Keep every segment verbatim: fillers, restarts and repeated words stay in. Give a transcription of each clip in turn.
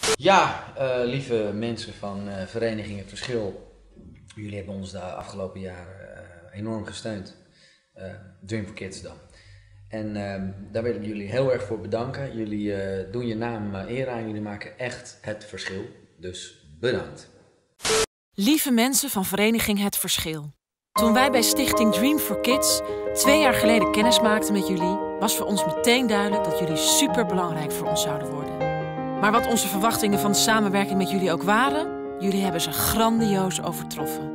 Ja, uh, lieve mensen van uh, Vereniging Het Verschil. Jullie hebben ons de afgelopen jaren uh, enorm gesteund. Uh, Dream for Kids dan. En uh, daar willen we jullie heel erg voor bedanken. Jullie uh, doen je naam uh, eer aan. Jullie maken echt het verschil. Dus bedankt. Lieve mensen van Vereniging Het Verschil. Toen wij bij Stichting Dream for Kids twee jaar geleden kennis maakten met jullie, was voor ons meteen duidelijk dat jullie super belangrijk voor ons zouden worden. Maar wat onze verwachtingen van de samenwerking met jullie ook waren, jullie hebben ze grandioos overtroffen.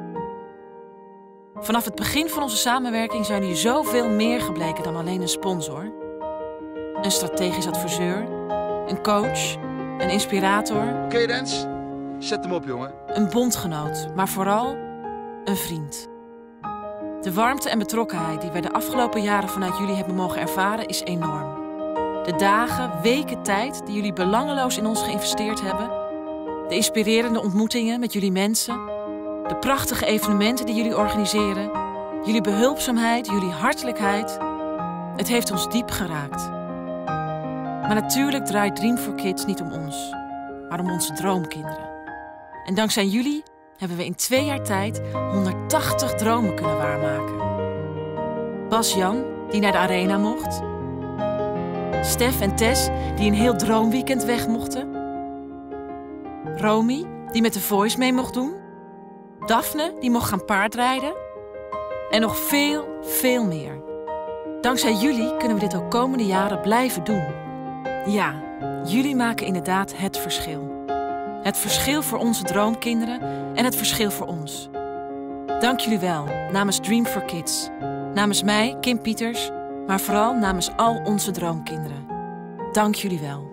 Vanaf het begin van onze samenwerking zijn jullie zoveel meer gebleken dan alleen een sponsor. Een strategisch adviseur, een coach, een inspirator. Oké, okay, Rens, zet hem op, jongen. Een bondgenoot, maar vooral een vriend. De warmte en betrokkenheid die wij de afgelopen jaren vanuit jullie hebben mogen ervaren is enorm. De dagen, weken tijd die jullie belangeloos in ons geïnvesteerd hebben. De inspirerende ontmoetingen met jullie mensen. De prachtige evenementen die jullie organiseren. Jullie behulpzaamheid, jullie hartelijkheid. Het heeft ons diep geraakt. Maar natuurlijk draait Dream for Kids niet om ons, maar om onze droomkinderen. En dankzij jullie hebben we in twee jaar tijd honderdtachtig dromen kunnen waarmaken. Bas-Jan, die naar de arena mocht. Stef en Tess, die een heel droomweekend weg mochten. Romy, die met The Voice mee mocht doen. Daphne, die mocht gaan paardrijden. En nog veel, veel meer. Dankzij jullie kunnen we dit ook komende jaren blijven doen. Ja, jullie maken inderdaad het verschil. Het verschil voor onze droomkinderen en het verschil voor ons. Dank jullie wel, namens Dream for Kids. Namens mij, Kim Pieters, maar vooral namens al onze droomkinderen. Dank jullie wel.